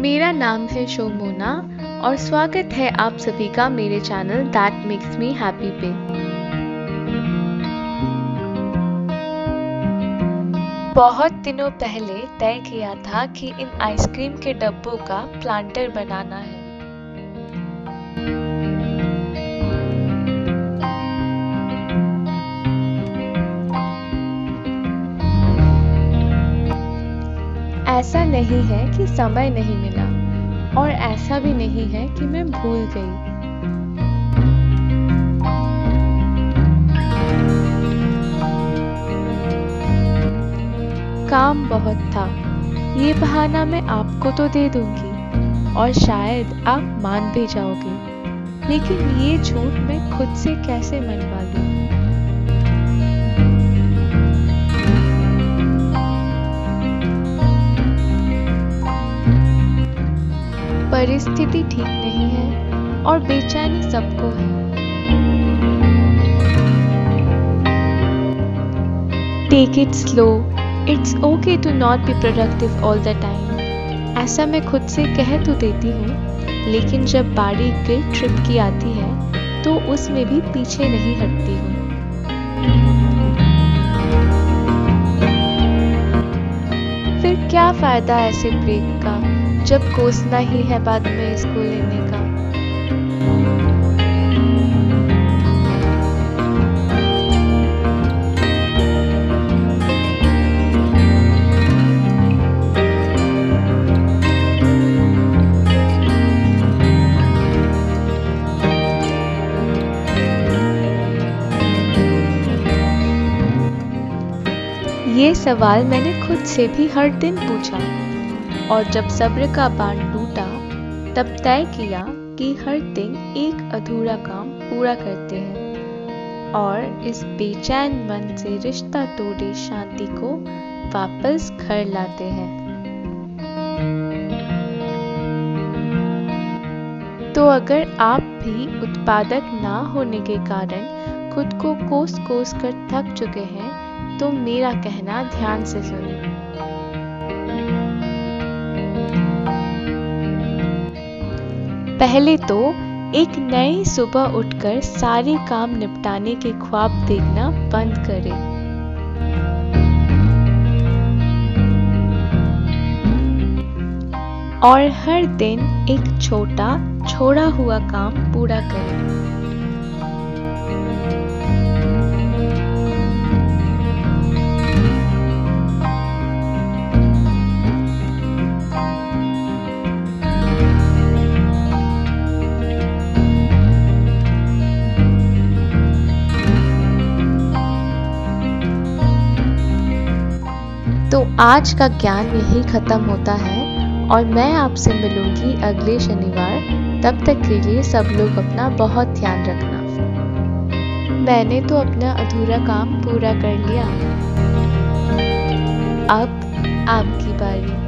मेरा नाम है शोमोना और स्वागत है आप सभी का मेरे channel that makes me happy पे। बहुत दिनों पहले तय किया था कि इन आइसक्रीम के डब्बों का प्लांटर बनाना है। ऐसा नहीं है कि समय नहीं मिला और ऐसा भी नहीं है कि मैं भूल गई। काम बहुत था, ये बहाना मैं आपको तो दे दूंगी और शायद आप मान भी जाओगे, लेकिन ये झूठ मैं खुद से कैसे मनवा लूं? परिस्थिति ठीक नहीं है और बेचैनी सबको है। Take it slow, it's okay to not be productive all the time. ऐसा मैं खुद से कह तो देती हूँ, लेकिन जब बारी गिल्ट ट्रिप की आती है तो उसमें भी पीछे नहीं हटती हूँ। फिर क्या फायदा ऐसे ब्रेक का जब कोसना ही है बाद में इसको लेने का। ये सवाल मैंने खुद से भी हर दिन पूछा और जब सब्र का बांध टूटा तब तय किया कि हर दिन एक अधूरा काम पूरा करते हैं और इस बेचैन मन से रिश्ता तोड़े शांति को वापस घर लाते हैं। तो अगर आप भी उत्पादक ना होने के कारण खुद को कोस कोस कर थक चुके हैं तो मेरा कहना ध्यान से सुनें। पहले तो एक नई सुबह उठकर सारे काम निपटाने के ख्वाब देखना बंद करें। और हर दिन एक छोटा छोड़ा हुआ काम पूरा करें। तो आज का ज्ञान यही खत्म होता है और मैं आपसे मिलूंगी अगले शनिवार। तब तक के लिए सब लोग अपना बहुत ध्यान रखना। मैंने तो अपना अधूरा काम पूरा कर लिया, अब आपकी बारी।